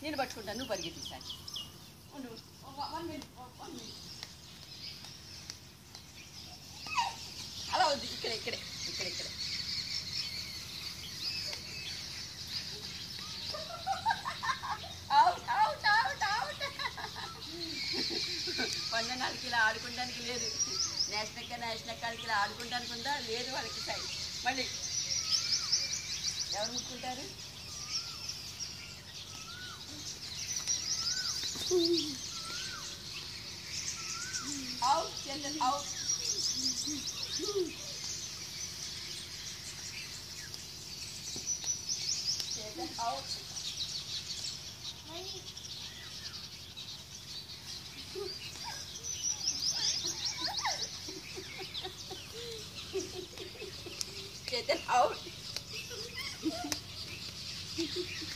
నేను పట్టుకుంటాను, నువ్వు పరిగెత్తించాలి. ఉండు, 1 minute, 1 minute. అలా వద్దు, ఇక్కడే ఇక్కడే ఇక్కడే ఇక్కడే. Out out out out. 14 ఇలా ఆడుకోవడానికి లేదు. నేషనల్ కాడికి ఇలా ఆడుకోవడానికి ఉందా? లేదు వాళ్ళకి సైడ్. మళ్ళీ ఎవరు ముట్టుకుంటారు? Out Chandan, out. Chandan out. Chetan out.